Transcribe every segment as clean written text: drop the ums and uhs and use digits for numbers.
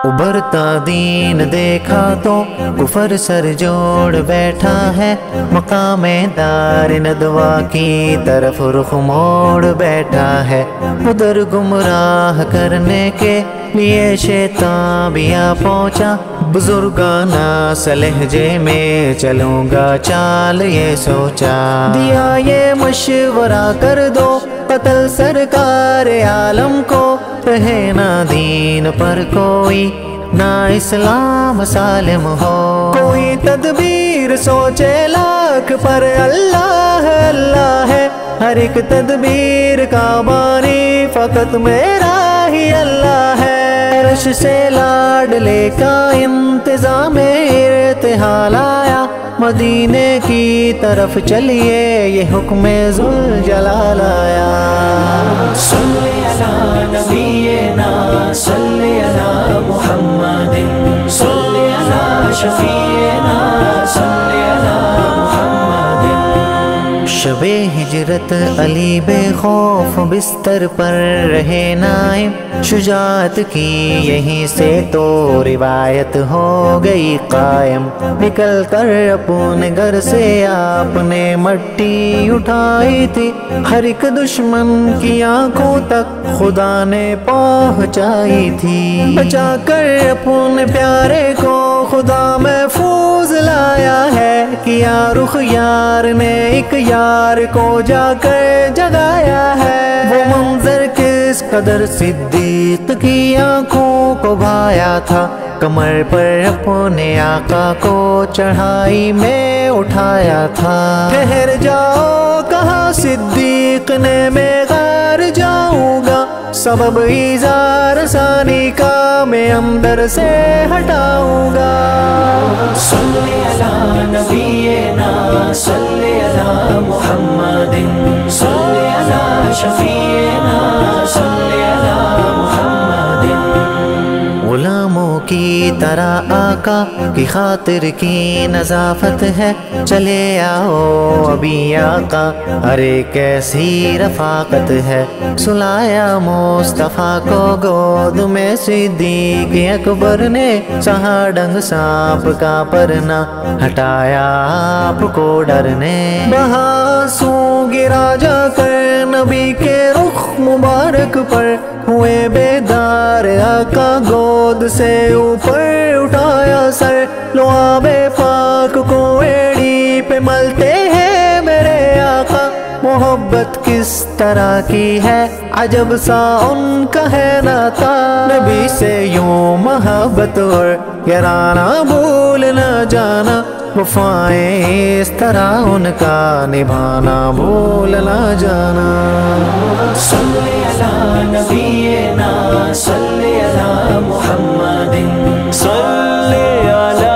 उभरता दीन देखा तो कुफर सर जोड़ बैठा है, मकामे दार नदवा की तरफ रुख मोड़ बैठा है। उधर गुमराह करने के लिए शैतान भी आ पहुंचा, बुजुर्गाना सलहजे में चलूंगा चाल ये सोचा। दिया ये मशवरा कर दो कत्ल सरकार आलम को, रहे ना दीन पर कोई ना इस्लाम सालिम हो। कोई तदबीर सोचे लाख पर अल्लाह अल्लाह है, हर एक तदबीर का बानी फकत मेरा ही अल्लाह है। रश से लाडले का इंतजाम इर्तिहाल आया, मदीने की तरफ चलिए ये हुक्म ज़ुल जलाल आया। सल्ले अला नबीना सल्ले अला मुहम्मदिन, सल्ले अला शफीना सल्ले अला मुहम्मदिन। शबे हिजरत अली बेखौफ बिस्तर पर रहे नाइम, शुजाअत की यहीं से तो रिवायत हो गई कायम। निकल कर अपने घर से आपने मट्टी उठाई थी, हर एक दुश्मन की आंखों तक खुदा ने पहुंचाई थी। बचा कर अपने प्यारे को खुदा महफूज लाया है, किया रुख यार ने एक यार को जाकर जगाया है। वो मंजर किस कदर सिद्दीक की आंखों को भाया था, कमर पर अपने आका को चढ़ाई में उठाया था। ठहर जाओ कहा सिद्दीक ने, मैं गार जाऊंगा, सबब इज़ार सानी का मैं अंदर से हटाऊंगा। सल्ले अला नबीना सल्ले अला मुहम्मदिन, सल्ले अला शफीना सल्ले अला मुहम्मदिन। गुलामों की तरह आका की खातिर की नज़ाफत है, चले आओ अभी आका अरे कैसी रफाकत है। सुलाया मुस्तफ़ा को गोद में सिद्दीक़ अकबर ने, सहा डंग सांप का परना हटाया आपको डरने। बहासू गिरा जाकर नबी के रुख मुबारक पर, हुए बेदार आका गोद से ऊपर उठाया सर। लो आबे पाक को एड़ी पे मलते हैं मेरे आका, मोहब्बत किस तरह की है अजब सा उनका है नाता। नबी से यूं मोहब्बत और याराना भूल न जाना, वफ़ाएं इस तरह उनका निभाना भूल न जाना। सल्ले अला नबीना सल्ले अला मुहम्मदिन, सल्ले अला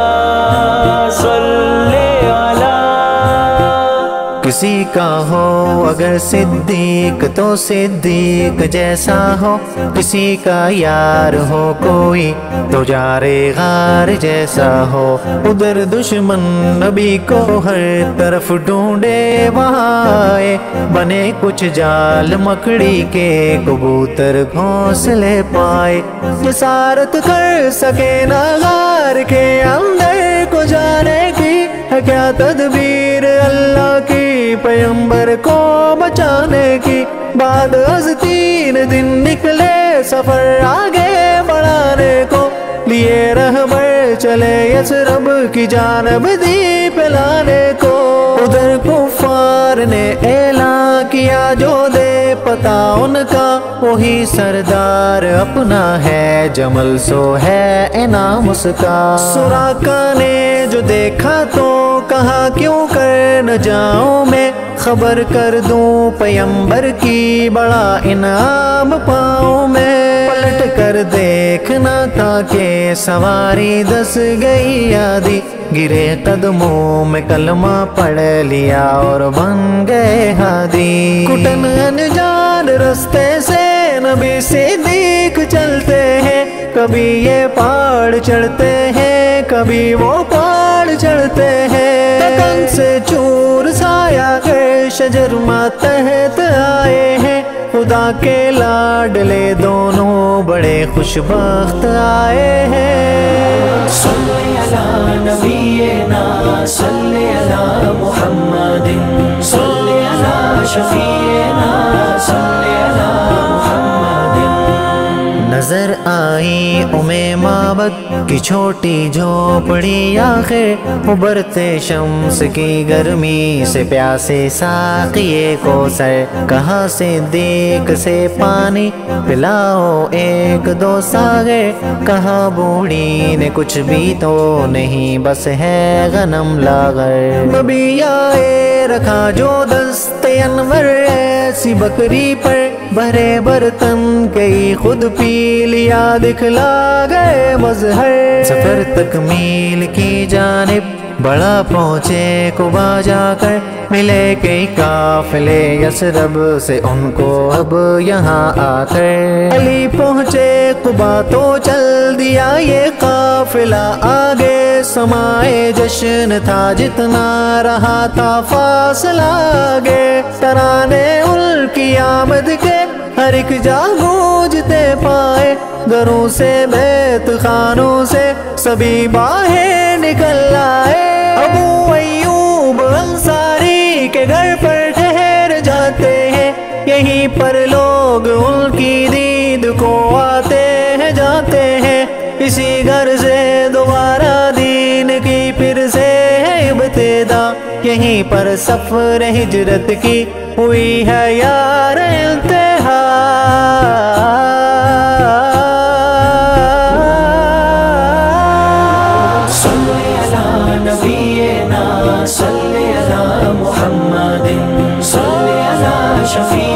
सल्ले अला। किसी का हो अगर सिद्दीक तो सिद्दीक जैसा हो, किसी का यार हो कोई तो जारे गार जैसा हो। उधर दुश्मन नबी को हर तरफ ढूंढे, वहाँ आए बने कुछ जाल मकड़ी के, कबूतर घोंसले पाए। जसारत कर सके ना गार के अंदर को जाने की, है क्या तदबीर अल्लाह की पैगंबर को बचाने की। बाद अज 3 दिन निकले सफर आगे बढ़ाने को, लिए रहबर चले यसरब की जानब दीप लाने को। उधर कुफार ने ऐलान किया जो दे पता उनका, वही सरदार अपना है जमल सो है इनाम उसका। सुराका ने जो देखा तो कहा क्यों कर न जाऊं मैं, खबर कर दूं पैगंबर की बड़ा इनाम पाऊं मैं। पलट कर देखना था कि सवारी 10 गई आदि, गिरे कदमों में कलमा पढ़ लिया और बन गए हादी। कुटन अनजान रास्ते से नबी सिद्दीक चलते हैं, कभी ये पहाड़ चढ़ते हैं कभी वो पहाड़ चढ़ते हैं। तन से चूर साया के शजर मातहत आए हैं, خدا کے لاڈلے دونوں بڑے خوش بخت آئے ہیں۔ صلی علی نبینا صلی علی محمد صلی علی شفیعنا صلی علی محمد۔ نظر آئی معبد کی چھوٹی جھوپڑی آخر، ابھرتے شمس کی گرمی سے پیاسے ساقیے کو سر، کہاں صدیق سے پانی پلاؤ ایک دو ساغر، کہاں بوڑھی نے کچھ بھی تو نہیں بس ہے غنم لاغر، نبی آئے رکھا جو دست انور ایسی بکری پر، بھرے برتن کئی خود پی لیا دکھلا گئے مظہر، سفر تکمیل کی جانب بڑا پہنچے قبا جا کر، ملے کئی قافلے یثرب سے ان کو اب یہاں آ کر، علی پہنچے قبا تو چل دیا یہ قافلہ آگے، سمائے جشن تھا جتنا رہا تھا فاصلہ آگے، ترانے ان کی آمد کے ہر ایک جا گونجتے پائے، گھروں سے بیت خانوں سے سبھی باہر نکل آئے، ابو ایوب انصاری کے گھر پر ٹھہر جاتے ہیں، یہیں پر لوگ ان کی دید کو آتے ہیں جاتے ہیں، اسی گھر سے دوبارہ دین کی پھر سے ہے ابتدا، یہیں پر سفر ہجرت کی ہوئی ہے یار انتہا۔ صلی علی نبینا صلی علی محمد صلی علی شفیعنا